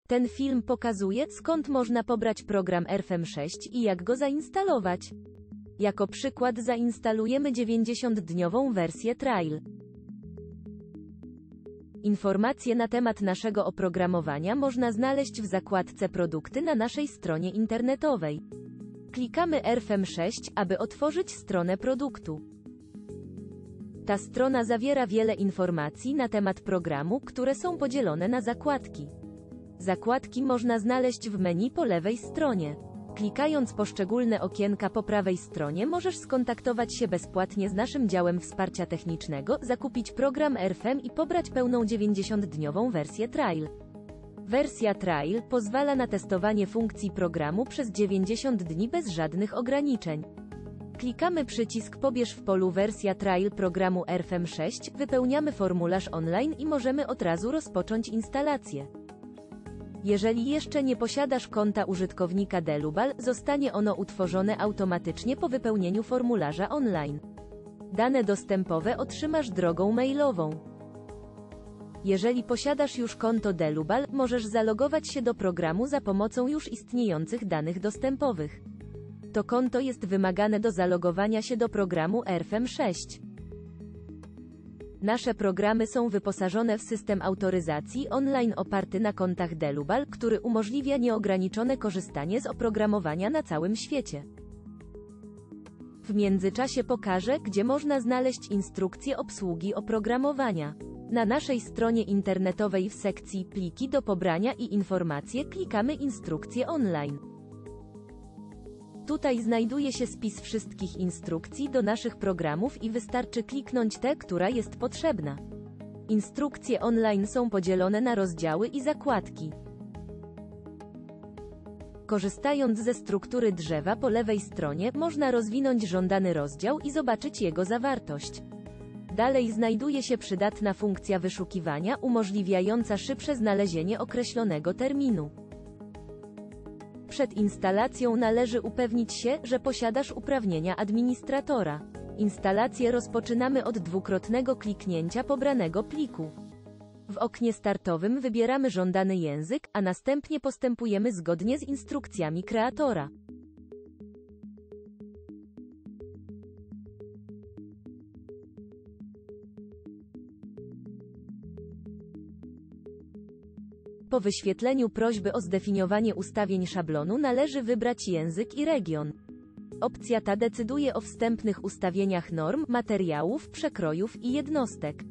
Ten film pokazuje, skąd można pobrać program RFM6 i jak go zainstalować. Jako przykład zainstalujemy 90-dniową wersję trial. Informacje na temat naszego oprogramowania można znaleźć w zakładce Produkty na naszej stronie internetowej. Klikamy RFM6, aby otworzyć stronę produktu. Ta strona zawiera wiele informacji na temat programu, które są podzielone na zakładki. Zakładki można znaleźć w menu po lewej stronie. Klikając poszczególne okienka po prawej stronie możesz skontaktować się bezpłatnie z naszym działem wsparcia technicznego, zakupić program RFM i pobrać pełną 90-dniową wersję trial. Wersja trial pozwala na testowanie funkcji programu przez 90 dni bez żadnych ograniczeń. Klikamy przycisk Pobierz w polu Wersja trial programu RFM6, wypełniamy formularz online i możemy od razu rozpocząć instalację. Jeżeli jeszcze nie posiadasz konta użytkownika Delubal, zostanie ono utworzone automatycznie po wypełnieniu formularza online. Dane dostępowe otrzymasz drogą mailową. Jeżeli posiadasz już konto Delubal, możesz zalogować się do programu za pomocą już istniejących danych dostępowych. To konto jest wymagane do zalogowania się do programu RFM6. Nasze programy są wyposażone w system autoryzacji online oparty na kontach Delubal, który umożliwia nieograniczone korzystanie z oprogramowania na całym świecie. W międzyczasie pokażę, gdzie można znaleźć instrukcję obsługi oprogramowania. Na naszej stronie internetowej w sekcji Pliki do pobrania i informacje klikamy Instrukcje online. Tutaj znajduje się spis wszystkich instrukcji do naszych programów i wystarczy kliknąć tę, która jest potrzebna. Instrukcje online są podzielone na rozdziały i zakładki. Korzystając ze struktury drzewa po lewej stronie, można rozwinąć żądany rozdział i zobaczyć jego zawartość. Dalej znajduje się przydatna funkcja wyszukiwania, umożliwiająca szybsze znalezienie określonego terminu. Przed instalacją należy upewnić się, że posiadasz uprawnienia administratora. Instalację rozpoczynamy od dwukrotnego kliknięcia pobranego pliku. W oknie startowym wybieramy żądany język, a następnie postępujemy zgodnie z instrukcjami kreatora. Po wyświetleniu prośby o zdefiniowanie ustawień szablonu należy wybrać język i region. Opcja ta decyduje o wstępnych ustawieniach norm, materiałów, przekrojów i jednostek.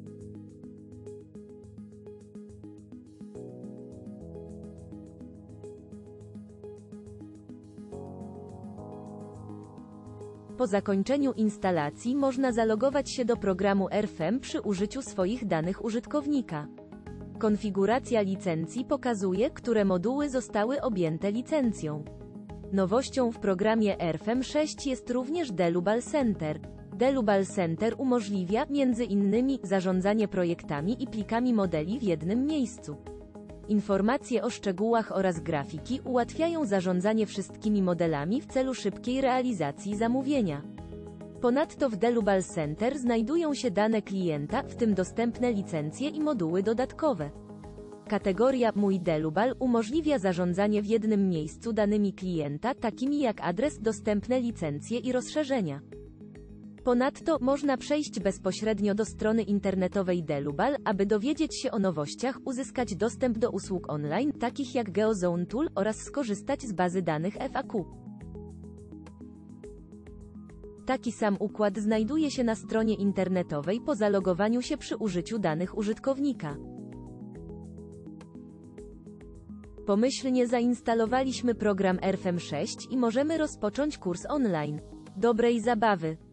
Po zakończeniu instalacji można zalogować się do programu RFM przy użyciu swoich danych użytkownika. Konfiguracja licencji pokazuje, które moduły zostały objęte licencją. Nowością w programie RFM6 jest również Delubal Center. Delubal Center umożliwia, między innymi, zarządzanie projektami i plikami modeli w jednym miejscu. Informacje o szczegółach oraz grafiki ułatwiają zarządzanie wszystkimi modelami w celu szybkiej realizacji zamówienia. Ponadto w Delubal Center znajdują się dane klienta, w tym dostępne licencje i moduły dodatkowe. Kategoria Mój Delubal umożliwia zarządzanie w jednym miejscu danymi klienta, takimi jak adres, dostępne licencje i rozszerzenia. Ponadto można przejść bezpośrednio do strony internetowej Delubal, aby dowiedzieć się o nowościach, uzyskać dostęp do usług online, takich jak GeoZone Tool, oraz skorzystać z bazy danych FAQ. Taki sam układ znajduje się na stronie internetowej po zalogowaniu się przy użyciu danych użytkownika. Pomyślnie zainstalowaliśmy program RFM6 i możemy rozpocząć kurs online. Dobrej zabawy!